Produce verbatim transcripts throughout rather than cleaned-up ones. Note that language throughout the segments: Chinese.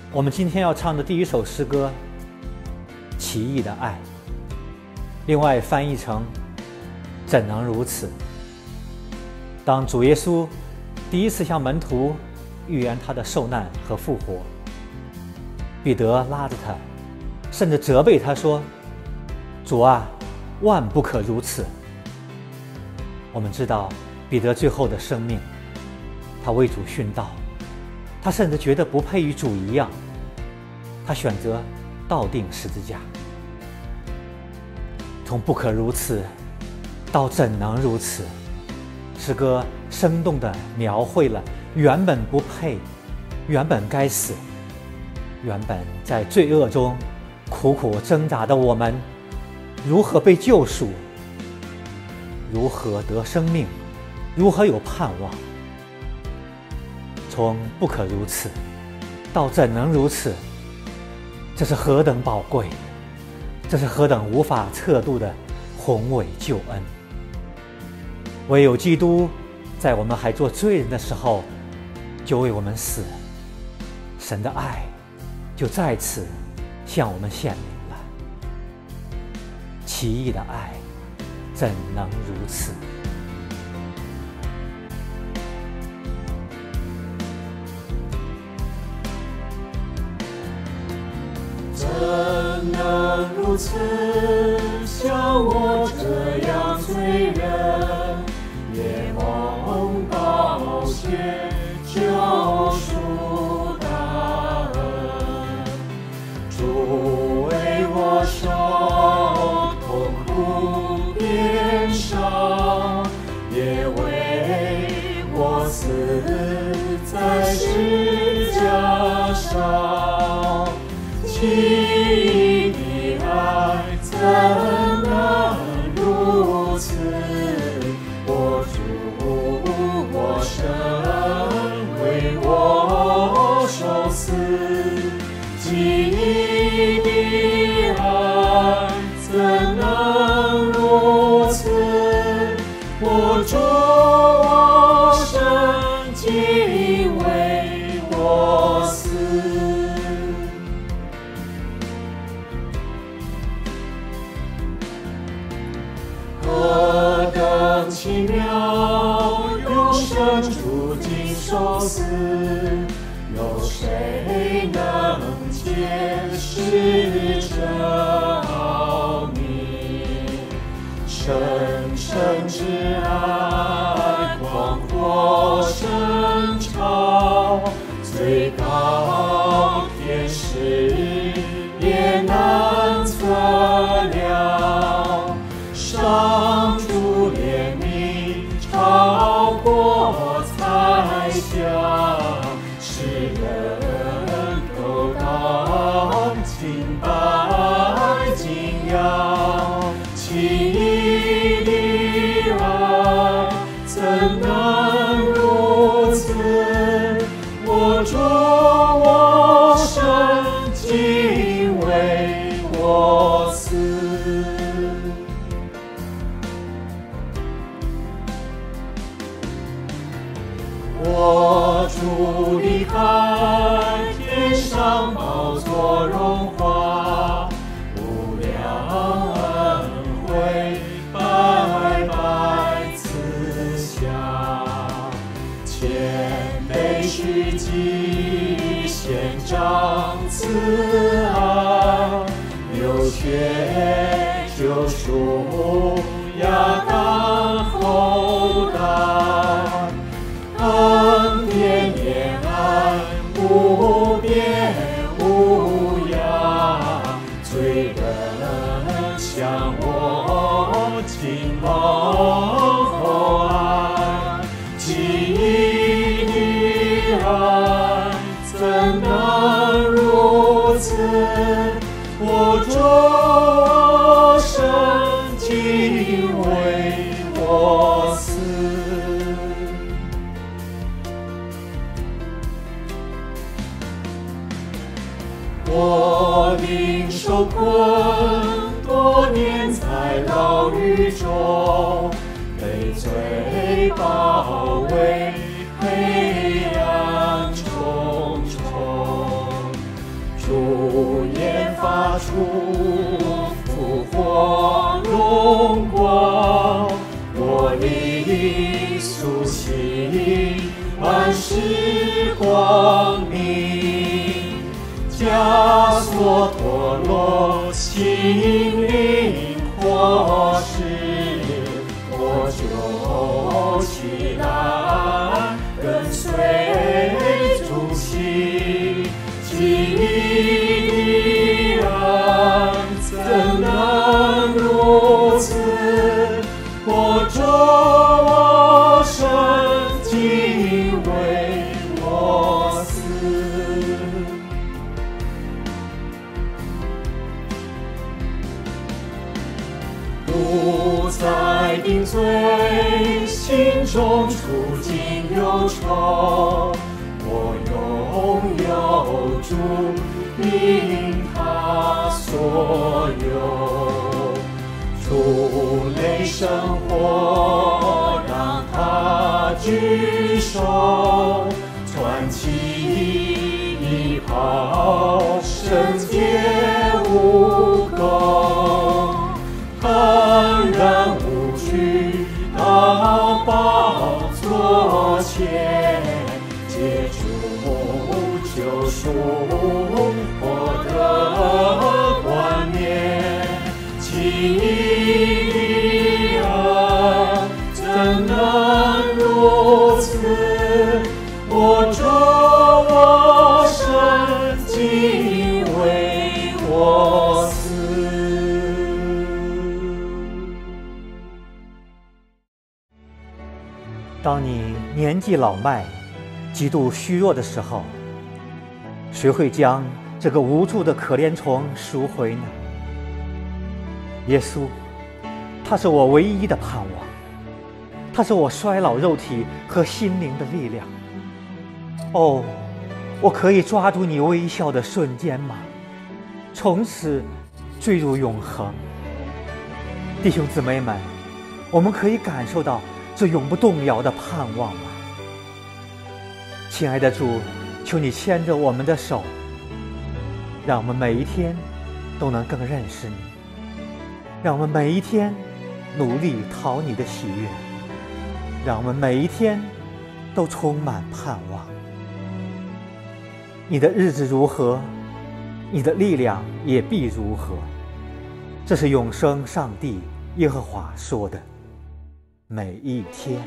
我们今天要唱的第一首诗歌《奇异的爱》，另外翻译成“怎能如此”。当主耶稣第一次向门徒预言他的受难和复活，彼得拉着他，甚至责备他说：“主啊，万不可如此。”我们知道彼得最后的生命，他为主殉道，他甚至觉得不配与主一样，他选择倒钉十字架。从不可如此到怎能如此，诗歌生动地描绘了原本不配、原本该死、原本在罪恶中苦苦挣扎的我们，如何被救赎，如何得生命，如何有盼望。从不可如此到怎能如此，这是何等宝贵，这是何等无法测度的宏伟救恩。唯有基督在我们还做罪人的时候就为我们死，神的爱就在此向我们显明了。奇异的爱怎能如此？ 怎能如此，像我这样罪人，也蒙宝血救赎大恩。主为我受痛苦鞭伤，也为我死在十架上。奇异的爱怎能如此？我主我神为我受死。奇异的爱怎能如此？我主我神竟为我死。何等奇妙，永生主经受死，有谁能解释这奥秘？深深之爱，广阔深长，最高天使也难测量。上主怜悯超过猜想，使人都当敬拜敬仰。奇异的爱怎能如此？我主我神竟为我死。我主离开天上宝座荣华，无量恩惠白白赐下，谦卑虚己献上慈爱，流血救赎亚当后代。恩典怜爱无边无涯，罪人向我紧抱厚爱。奇异的爱怎能如此？我主我神竟为我死。我领受困多年在牢狱中，被罪包围，黑暗重重。 复活荣光，我力苏醒，万事光明，枷锁脱落，心灵活施，我就起来跟随主行，基的爱怎能如此？我周我生，竟为我死。不再定罪，心中处境忧愁，我拥有主，因他所有。主类生活，让他举手，传奇一炮，圣洁无垢，坦然无惧到宝座前，接主救赎，获得冠冕。奇异的爱怎能如此？我周我生，竟为我死。 当你年纪老迈、极度虚弱的时候，谁会将这个无助的可怜虫赎回呢？耶稣，他是我唯一的盼望，他是我衰老肉体和心灵的力量。哦，我可以抓住你微笑的瞬间吗？从此坠入永恒。弟兄姊妹们，我们可以感受到这永不动摇的盼望吗？亲爱的主，求你牵着我们的手，让我们每一天都能更认识你，让我们每一天努力讨你的喜悦，让我们每一天都充满盼望。你的日子如何，你的力量也必如何。这是永生上帝耶和华说的。每一天。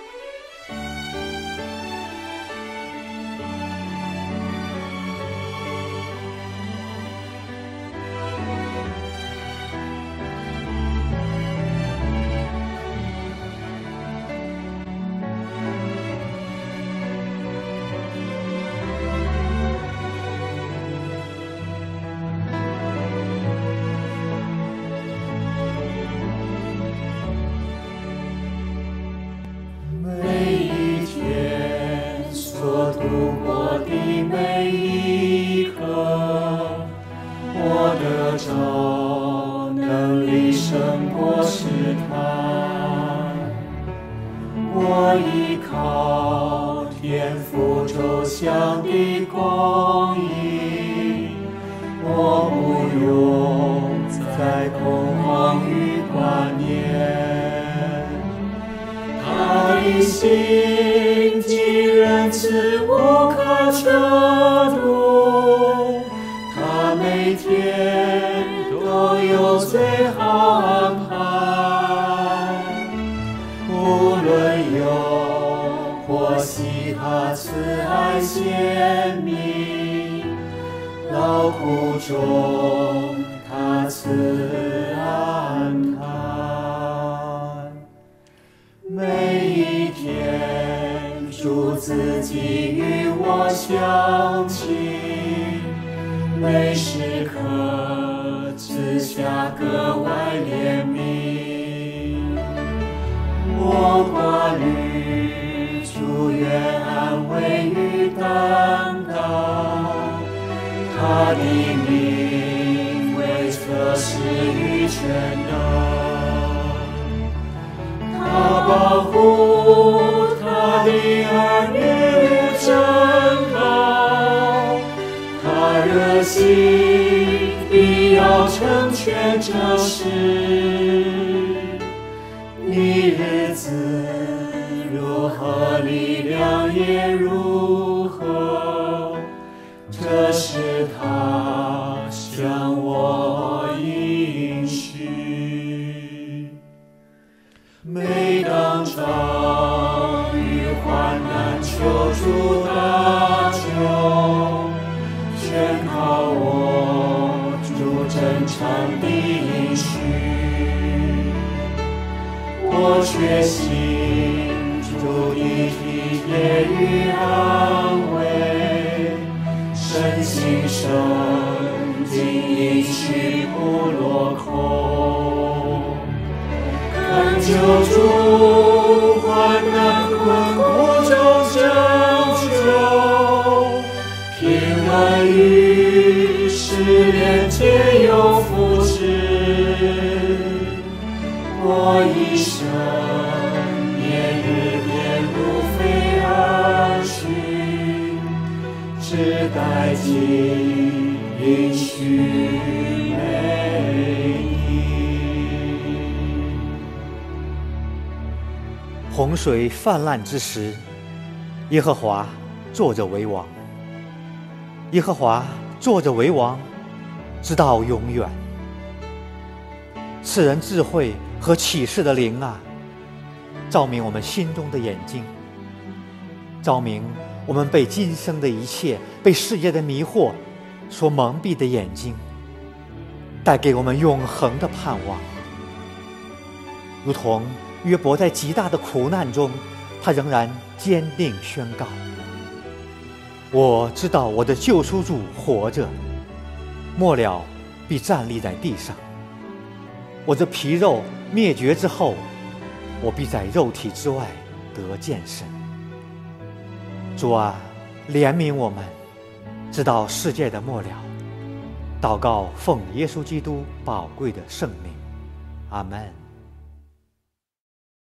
度过的每一刻，我的超能力胜过试探，我依靠天父周详的公义，我不用再恐慌与挂念，他的心既仁慈无可测度，他每天都有最好安排。无论有或喜，他慈爱显明，劳苦中他赐安泰。每一天主自己与我相亲，每时刻之下格外怜悯。我挂虑，主愿安慰与担当，他的名为测试与全能。他保护他的儿女真好，他热心必要成全这事。你日子如何，力量也如何，这是他向我应许。每当遭遇患难，求主搭救，全靠我主真诚的应许。我确信主的体贴与安慰，深信圣经应许不落空。恳求主患难困苦中拯救，平安与试炼皆有福祉。我一生年日便如飞而去，只待今应许美意。 洪水泛滥之时，耶和华坐着为王。耶和华坐着为王，直到永远。赐人智慧和启示的灵啊，照明我们心中的眼睛，照明我们被今生的一切、被世界的迷惑所蒙蔽的眼睛，带给我们永恒的盼望。如同约伯在极大的苦难中，他仍然坚定宣告：我知道我的救赎主活着，末了必站立在地上。我这皮肉灭绝之后，我必在肉体之外得见神。主啊，怜悯我们，直到世界的末了。祷告奉耶稣基督宝贵的圣名，阿们。